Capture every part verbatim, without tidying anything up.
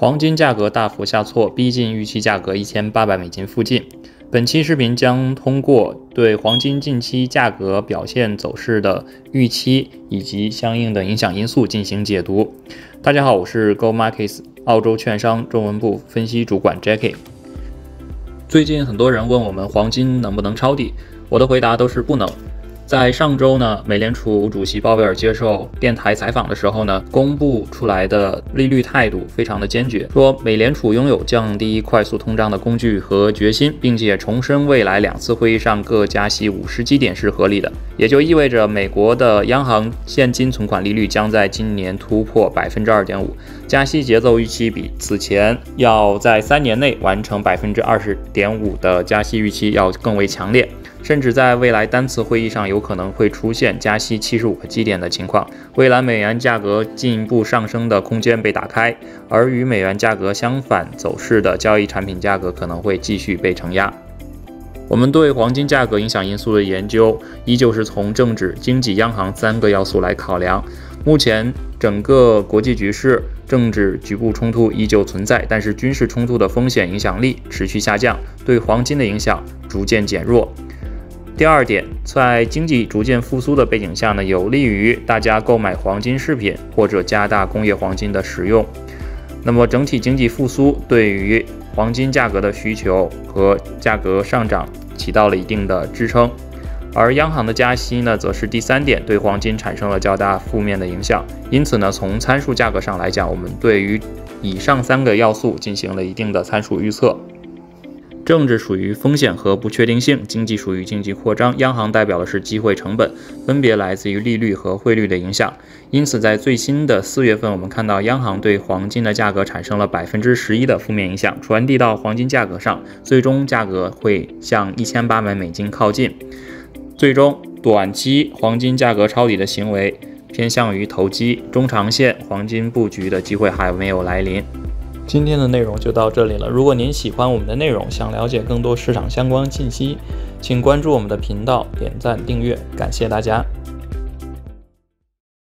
黄金价格大幅下挫，逼近预期价格一千八百美金附近。本期视频将通过对黄金近期价格表现走势的预期以及相应的影响因素进行解读。大家好，我是 Go Markets 澳洲券商中文部分析主管 Jackie。最近很多人问我们黄金能不能抄底，我的回答都是不能。在上周呢，美联储主席鲍威尔接受电台采访的时候呢，公布出来的利率态度非常的坚决，说美联储拥有降低快速通胀的工具和决心，并且重申未来两次会议上各加息五十基点是合理的，也就意味着美国的央行现金存款利率将在今年突破 百分之二点五， 加息节奏预期比此前要在三年内完成 百分之二十点五 的加息预期要更为强烈。甚至在未来单次会议上有可能会出现加息七十五个基点的情况，未来美元价格进一步上升的空间被打开，而与美元价格相反走势的交易产品价格可能会继续被承压。我们对黄金价格影响因素的研究依旧是从政治、经济、央行三个要素来考量。目前整个国际局势，政治局部冲突依旧存在，但是军事冲突的风险影响力持续下降，对黄金的影响逐渐减弱。第二点，在经济逐渐复苏的背景下呢，有利于大家购买黄金饰品或者加大工业黄金的使用。那么整体经济复苏对于黄金价格的需求和价格上涨起到了一定的支撑。而央行的加息呢，则是第三点，对黄金产生了较大负面的影响。因此呢，从参数价格上来讲，我们对于以上三个要素进行了一定的参数预测。政治属于风险和不确定性，经济属于经济扩张，央行代表的是机会成本，分别来自于利率和汇率的影响。因此，在最新的四月份，我们看到央行对黄金的价格产生了 百分之十一 的负面影响，传递到黄金价格上，最终价格会向一千八百美金靠近。最终，短期黄金价格抄底的行为偏向于投机，中长线黄金布局的机会还没有来临。今天的内容就到这里了。如果您喜欢我们的内容，想了解更多市场相关信息，请关注我们的频道，点赞订阅，感谢大家。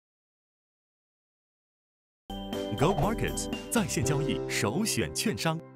Go Markets 在线交易首选券商。